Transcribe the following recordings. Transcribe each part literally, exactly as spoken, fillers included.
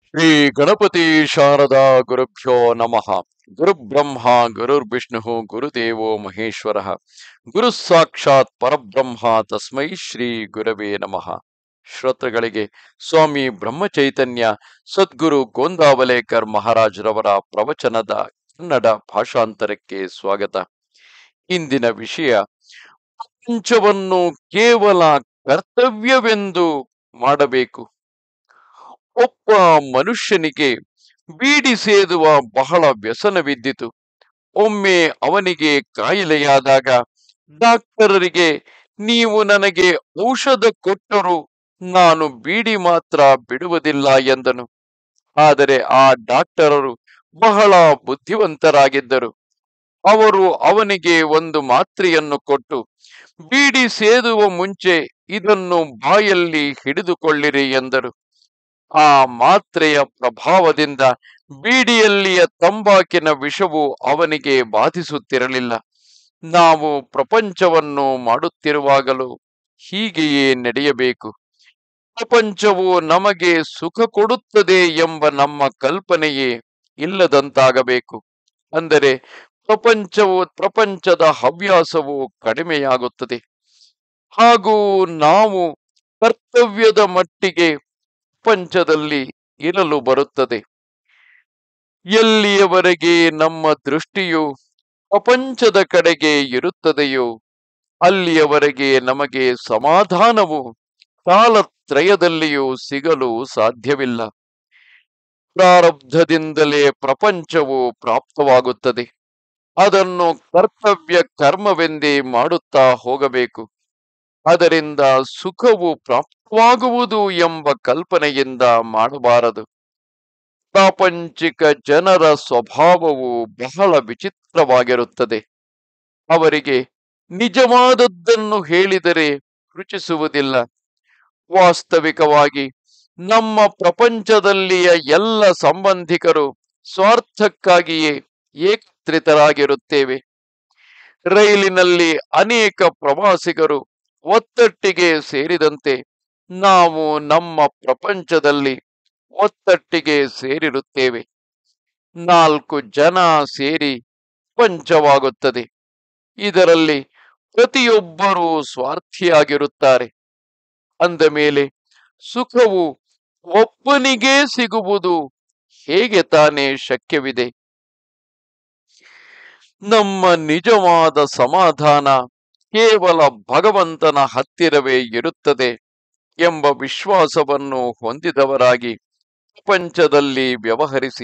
ಶ್ರೀ ಗಣಪತಿ ಶಾರದಾ ಗುರುಭ್ಯೋ ನಮಃ. ಗುರುಬ್ರಹ್ಮ ಗುರುರ್ವಿಷ್ಣು ಗುರುದೇವೋ ಮಹೇಶ್ವರ ಗುರು ಸಾಕ್ಷಾತ್ ಪರಬ್ರಹ್ಮ ತಸ್ಮೈ ಶ್ರೀ ಗುರವೇ ನಮಃ. ಶ್ರೋತೃಗಳಿಗೆ ಸ್ವಾಮಿ ಬ್ರಹ್ಮಚೈತನ್ಯ ಸದ್ಗುರು ಗೋಂದಾವಲೇಕರ್ ಮಹಾರಾಜರವರ ಪ್ರವಚನದ ಕನ್ನಡ ಭಾಷಾಂತರಕ್ಕೆ ಸ್ವಾಗತ. ಇಂದಿನ ವಿಷಯ ಪ್ರಪಂಚವನ್ನು ಕೇವಲ ಕರ್ತವ್ಯವೆಂದು ಮಾಡಬೇಕು. ಒಬ್ಬ ಮನುಷ್ಯನಿಗೆ ಬೀಡಿ ಸೇದುವ ಬಹಳ ವ್ಯಸನವಿದ್ದಿತು. ಒಮ್ಮೆ ಅವನಿಗೆ ಕಾಯಿಲೆಯಾದಾಗ ಡಾಕ್ಟರರಿಗೆ ನೀವು ನನಗೆ ಔಷಧ ಕೊಟ್ಟರೂ ನಾನು ಬೀಡಿ ಮಾತ್ರ ಬಿಡುವುದಿಲ್ಲ ಎಂದನು. ಆದರೆ ಆ ಡಾಕ್ಟರರು ಬಹಳ ಬುದ್ಧಿವಂತರಾಗಿದ್ದರು. ಅವರು ಅವನಿಗೆ ಒಂದು ಮಾತ್ರೆಯನ್ನು ಕೊಟ್ಟು, ಬೀಡಿ ಸೇದುವ ಮುಂಚೆ ಇದನ್ನು ಬಾಯಲ್ಲಿ ಹಿಡಿದುಕೊಳ್ಳಿರಿ ಎಂದರು. ಆ ಮಾತ್ರೆಯ ಪ್ರಭಾವದಿಂದ ಬೀಡಿಯಲ್ಲಿಯ ತಂಬಾಕಿನ ವಿಷವು ಅವನಿಗೆ ಬಾಧಿಸುತ್ತಿರಲಿಲ್ಲ. ನಾವು ಪ್ರಪಂಚವನ್ನು ಮಾಡುತ್ತಿರುವಾಗಲೂ ಹೀಗೆಯೇ ನಡೆಯಬೇಕು. ಪ್ರಪಂಚವು ನಮಗೆ ಸುಖ ಕೊಡುತ್ತದೆ ಎಂಬ ನಮ್ಮ ಕಲ್ಪನೆಯೇ ಇಲ್ಲದಂತಾಗಬೇಕು. ಅಂದರೆ ಪ್ರಪಂಚವು ಪ್ರಪಂಚದ ಹವ್ಯಾಸವು ಕಡಿಮೆಯಾಗುತ್ತದೆ ಹಾಗೂ ನಾವು ಕರ್ತವ್ಯದ ಮಟ್ಟಿಗೆ ಪ್ರಪಂಚದಲ್ಲಿ ಇರಲು ಬರುತ್ತದೆ. ಎಲ್ಲಿಯವರೆಗೆ ನಮ್ಮ ದೃಷ್ಟಿಯು ಪ್ರಪಂಚದ ಕಡೆಗೆ ಇರುತ್ತದೆಯೋ ಅಲ್ಲಿಯವರೆಗೆ ನಮಗೆ ಸಮಾಧಾನವು ಕಾಲತ್ರಯದಲ್ಲಿಯೂ ಸಿಗಲು ಸಾಧ್ಯವಿಲ್ಲ. ಪ್ರಾರಬ್ಧದಿಂದಲೇ ಪ್ರಪಂಚವು ಪ್ರಾಪ್ತವಾಗುತ್ತದೆ. ಅದನ್ನು ಕರ್ತವ್ಯ ಕರ್ಮವೆಂದೇ ಮಾಡುತ್ತಾ ಹೋಗಬೇಕು. ಅದರಿಂದ ಸುಖವು ಪ್ರಾಪ್ತವಾಗುವುದು ಎಂಬ ಕಲ್ಪನೆಯಿಂದ ಮಾಡಬಾರದು. ಪ್ರಾಪಂಚಿಕ ಜನರ ಸ್ವಭಾವವು ಬಹಳ ವಿಚಿತ್ರವಾಗಿರುತ್ತದೆ. ಅವರಿಗೆ ನಿಜವಾದದ್ದನ್ನು ಹೇಳಿದರೆ ರುಚಿಸುವುದಿಲ್ಲ. ವಾಸ್ತವಿಕವಾಗಿ ನಮ್ಮ ಪ್ರಪಂಚದಲ್ಲಿಯ ಎಲ್ಲ ಸಂಬಂಧಿಕರು ಸ್ವಾರ್ಥಕ್ಕಾಗಿಯೇ ಏಕತ್ರಿತರಾಗಿರುತ್ತೇವೆ. ರೈಲಿನಲ್ಲಿ ಅನೇಕ ಪ್ರವಾಸಿಗರು ಒತ್ತಟ್ಟಿಗೆ ಸೇರಿದಂತೆ ನಾವು ನಮ್ಮ ಪ್ರಪಂಚದಲ್ಲಿ ಒತ್ತಟ್ಟಿಗೆ ಸೇರಿರುತ್ತೇವೆ. ನಾಲ್ಕು ಜನ ಸೇರಿ ಪ್ರಪಂಚವಾಗುತ್ತದೆ. ಇದರಲ್ಲಿ ಪ್ರತಿಯೊಬ್ಬರೂ ಸ್ವಾರ್ಥಿಯಾಗಿರುತ್ತಾರೆ. ಅಂದ ಮೇಲೆ ಸುಖವು ಒಬ್ಬನಿಗೇ ಸಿಗುವುದು ಹೇಗೆ ತಾನೇ ಶಕ್ಯವಿದೆ? ನಮ್ಮ ನಿಜವಾದ ಸಮಾಧಾನ ಕೇವಲ ಭಗವಂತನ ಹತ್ತಿರವೇ ಇರುತ್ತದೆ ಎಂಬ ವಿಶ್ವಾಸವನ್ನು ಹೊಂದಿದವರಾಗಿ ಪ್ರಪಂಚದಲ್ಲಿ ವ್ಯವಹರಿಸಿ.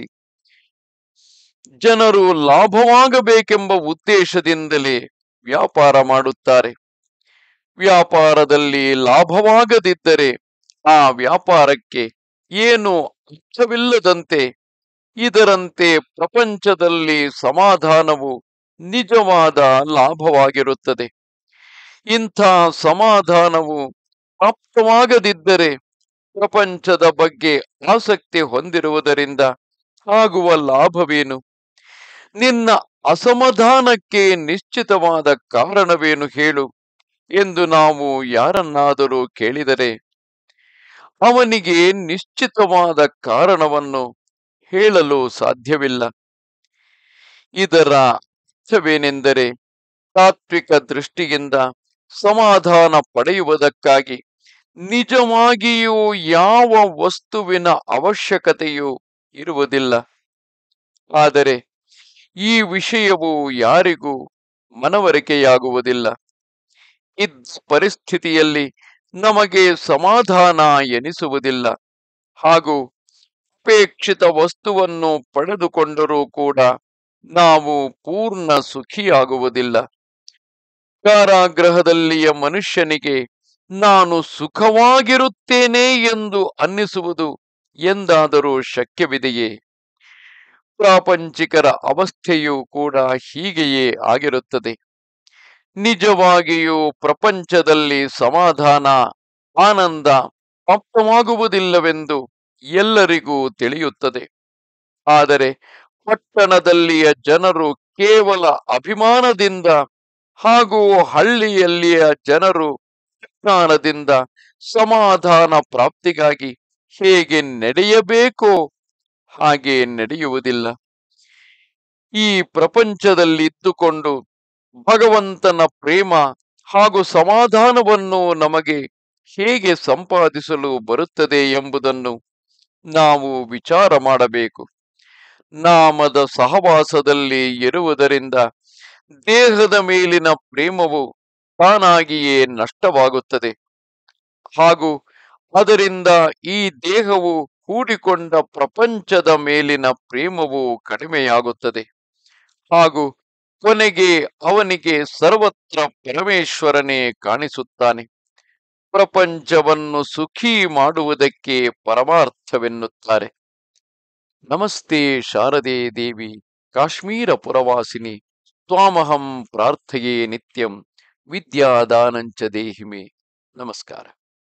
ಜನರು ಲಾಭವಾಗಬೇಕೆಂಬ ಉದ್ದೇಶದಿಂದಲೇ ವ್ಯಾಪಾರ ಮಾಡುತ್ತಾರೆ. ವ್ಯಾಪಾರದಲ್ಲಿ ಲಾಭವಾಗದಿದ್ದರೆ ಆ ವ್ಯಾಪಾರಕ್ಕೆ ಏನು ಅರ್ಥವಿಲ್ಲದಂತೆ. ಇದರಂತೆ ಪ್ರಪಂಚದಲ್ಲಿ ಸಮಾಧಾನವು ನಿಜವಾದ ಲಾಭವಾಗಿರುತ್ತದೆ. ಇಂಥ ಸಮಾಧಾನವು ಪ್ರಾಪ್ತವಾಗದಿದ್ದರೆ ಪ್ರಪಂಚದ ಬಗ್ಗೆ ಆಸಕ್ತಿ ಹೊಂದಿರುವುದರಿಂದ ಆಗುವ ಲಾಭವೇನು? ನಿನ್ನ ಅಸಮಾಧಾನಕ್ಕೆ ನಿಶ್ಚಿತವಾದ ಕಾರಣವೇನು ಹೇಳು ಎಂದು ನಾವು ಯಾರನ್ನಾದರೂ ಕೇಳಿದರೆ ಅವನಿಗೆ ನಿಶ್ಚಿತವಾದ ಕಾರಣವನ್ನು ಹೇಳಲು ಸಾಧ್ಯವಿಲ್ಲ. ಇದರ ಅರ್ಥವೇನೆಂದರೆ ತಾತ್ವಿಕ ದೃಷ್ಟಿಯಿಂದ ಸಮಾಧಾನ ಪಡೆಯುವುದಕ್ಕಾಗಿ ನಿಜವಾಗಿಯೂ ಯಾವ ವಸ್ತುವಿನ ಅವಶ್ಯಕತೆಯೂ ಇರುವುದಿಲ್ಲ. ಆದರೆ ಈ ವಿಷಯವು ಯಾರಿಗೂ ಮನವರಿಕೆಯಾಗುವುದಿಲ್ಲ. ಇದ್ದ ಪರಿಸ್ಥಿತಿಯಲ್ಲಿ ನಮಗೆ ಸಮಾಧಾನ ಎನಿಸುವುದಿಲ್ಲ ಹಾಗೂ ಅಪೇಕ್ಷಿತ ವಸ್ತುವನ್ನು ಪಡೆದುಕೊಂಡರೂ ಕೂಡ ನಾವು ಪೂರ್ಣ ಸುಖಿಯಾಗುವುದಿಲ್ಲ. ಕಾರಾಗೃಹದಲ್ಲಿಯ ಮನುಷ್ಯನಿಗೆ ನಾನು ಸುಖವಾಗಿರುತ್ತೇನೆ ಎಂದು ಅನ್ನಿಸುವುದು ಎಂದಾದರೂ ಶಕ್ಯವಿದೆಯೇ? ಪ್ರಾಪಂಚಿಕರ ಅವಸ್ಥೆಯೂ ಕೂಡ ಹೀಗೆಯೇ ಆಗಿರುತ್ತದೆ. ನಿಜವಾಗಿಯೂ ಪ್ರಪಂಚದಲ್ಲಿ ಸಮಾಧಾನ ಆನಂದ ಪ್ರಾಪ್ತವಾಗುವುದಿಲ್ಲವೆಂದು ಎಲ್ಲರಿಗೂ ತಿಳಿಯುತ್ತದೆ. ಆದರೆ ಪಟ್ಟಣದಲ್ಲಿಯ ಜನರು ಕೇವಲ ಅಭಿಮಾನದಿಂದ ಹಾಗೂ ಹಳ್ಳಿಯಲ್ಲಿಯ ಜನರು ಅಜ್ಞಾನದಿಂದ ಸಮಾಧಾನ ಪ್ರಾಪ್ತಿಗಾಗಿ ಹೇಗೆ ನಡೆಯಬೇಕೋ ಹಾಗೆ ನಡೆಯುವುದಿಲ್ಲ. ಈ ಪ್ರಪಂಚದಲ್ಲಿದ್ದುಕೊಂಡು ಭಗವಂತನ ಪ್ರೇಮ ಹಾಗೂ ಸಮಾಧಾನವನ್ನು ನಮಗೆ ಹೇಗೆ ಸಂಪಾದಿಸಲು ಬರುತ್ತದೆ ಎಂಬುದನ್ನು ನಾವು ವಿಚಾರ ಮಾಡಬೇಕು. ನಾಮದ ಸಹವಾಸದಲ್ಲಿ ಇರುವುದರಿಂದ ದೇಹದ ಮೇಲಿನ ಪ್ರೇಮವು ತಾನಾಗಿಯೇ ನಷ್ಟವಾಗುತ್ತದೆ ಹಾಗೂ ಅದರಿಂದ ಈ ದೇಹವು ಕೂಡಿಕೊಂಡ ಪ್ರಪಂಚದ ಮೇಲಿನ ಪ್ರೇಮವು ಕಡಿಮೆಯಾಗುತ್ತದೆ ಹಾಗೂ ಕೊನೆಗೆ ಅವನಿಗೆ ಸರ್ವತ್ರ ಪರಮೇಶ್ವರನೇ ಕಾಣಿಸುತ್ತಾನೆ. ಪ್ರಪಂಚವನ್ನು ಸುಖಿ ಮಾಡುವುದಕ್ಕೆ ಪರಮಾರ್ಥವೆನ್ನುತ್ತಾರೆ. ನಮಸ್ತೆ ಶಾರದೆ ದೇವಿ ಕಾಶ್ಮೀರ ಪುರವಾಸಿನಿ ತ್ವಾಮಹಂ ಪ್ರಾರ್ಥಯೇ ನಿತ್ಯಂ ವಿದ್ಯಾದಾನಂಚ ದೇಹಿಮೆ. ನಮಸ್ಕಾರ.